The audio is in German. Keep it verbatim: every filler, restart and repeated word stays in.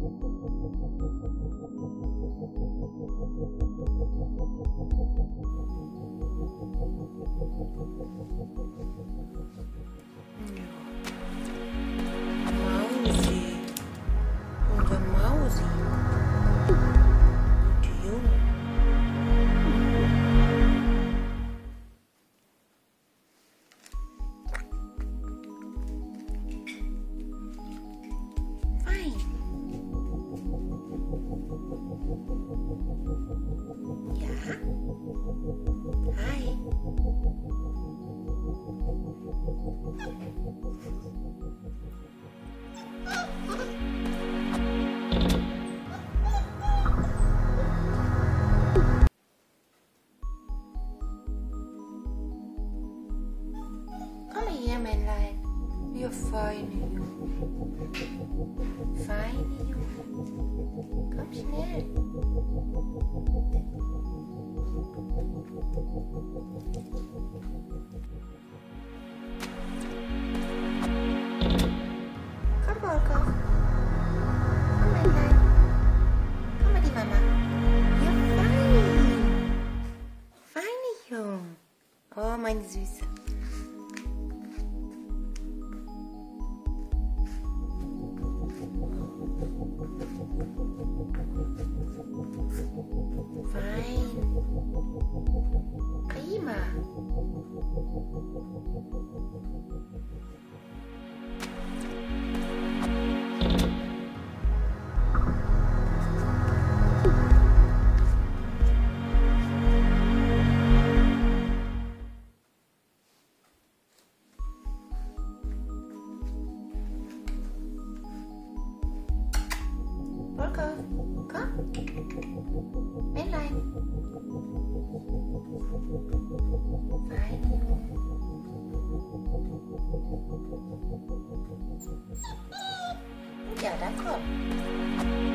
Mausi. Unser Mausi. Die Junge. Fein. Ja? Hi. Komm her, Männlein. Wir feine Junge. Feine Junge. Komm schnell. Komm, Volker. Komm, Männlein. Komm mal, die Mama. Ja, fein. Feine Junge. Oh, meine Süße. Fein. Prima. Volker, komm. Männlein. Fein. Ja, dann komm.